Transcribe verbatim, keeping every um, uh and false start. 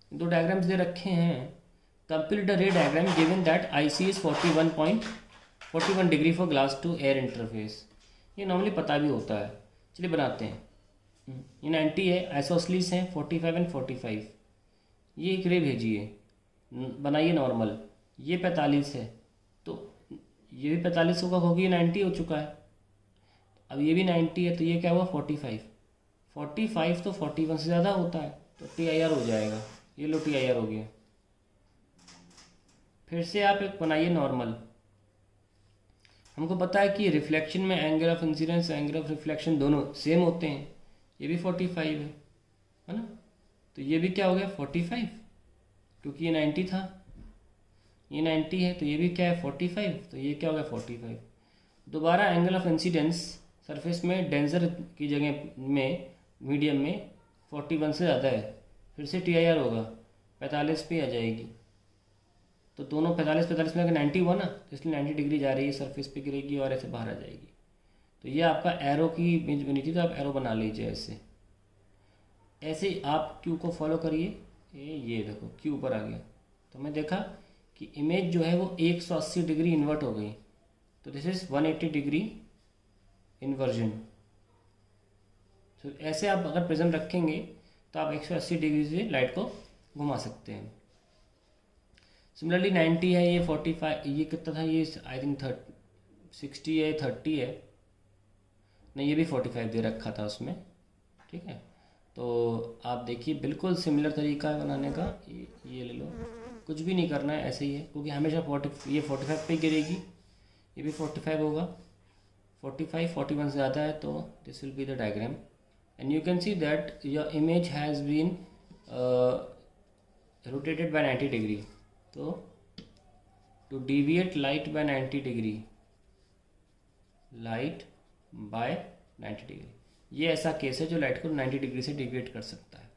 दो डायग्राम्स दे रखे हैं। Complete the ray diagram given that I C is forty one point forty one degree for glass to air interface. ये normally पता भी होता है, चलिए बनाते हैं। ये नाइन्टी है, आइसोसलीस हैं forty five and forty five. ये एक रे भेजिए, बनाइए नॉर्मल। ये पैंतालीस है, तो ये भी पैंतालीस होगा क्योंकि ये नाइन्टी हो चुका है। अब ये भी नाइन्टी है, तो ये क्या हुआ फोर्टी फाइव। फोर्टी फाइव तो फोर्टी वन से ज़्यादा होता है, तो टी आई आर हो जाएगा। ये लो टी आई आर हो गया। फिर से आप एक बनाइए नॉर्मल। हमको पता है कि रिफ्लेक्शन में angle of incidence angle of reflection दोनों सेम होते हैं। ये भी फोर्टी फाइव है है ना, तो ये भी क्या हो गया फोर्टी फाइव, क्योंकि ये नाइन्टी था, ये नाइन्टी है, तो ये भी क्या है फोर्टी फाइव, तो ये क्या हो गया फोर्टी फाइव। दोबारा एंगल ऑफ इंसिडेंस सरफेस में डेंसर की जगह में मीडियम में फोर्टी वन से ज़्यादा है, फिर से टी आई आर होगा, पैंतालीस पे आ जाएगी। तो दोनों पैंतालीस पैंतालीस में अगर नाइन्टी हुआ ना, तो इसलिए नाइन्टी डिग्री जा रही है, सरफेस पे गिरेगी और ऐसे बाहर आ जाएगी। तो ये आपका एरो की इमेज बनी थी, तो आप एरो बना लीजिए ऐसे। ऐसे आप क्यू को फॉलो करिए। ये ये देखो क्यू ऊपर आ गया, तो मैं देखा कि इमेज जो है वो एक सौ अस्सी डिग्री इन्वर्ट हो गई। तो this is one eighty degree inversion. तो ऐसे आप अगर प्रिज्म रखेंगे तो आप एक सौ अस्सी डिग्री से लाइट को घुमा सकते हैं। सिमिलरली नाइन्टी है, ये फोर्टी फाइव, ये कितना था, ये आई थिंक थर्ट सिक्सटी है, थर्टी है, नहीं ये भी फोर्टी फाइव दे रखा था उसमें। ठीक है, तो आप देखिए बिल्कुल सिमिलर तरीका है बनाने का। ये, ये ले लो, कुछ भी नहीं करना है, ऐसे ही है, क्योंकि हमेशा फोर्टी ये फोर्टी फाइव पे गिरेगी, ये भी फोर्टी फाइव होगा। फोर्टी फाइव फोर्टी वन से ज़्यादा है, तो this will be the diagram and you can see that your image has been rotated by ninety degree. तो to deviate light by ninety degree, light by ninety degree, ये ऐसा case है जो light को नाइन्टी डिग्री से deviate कर सकता है।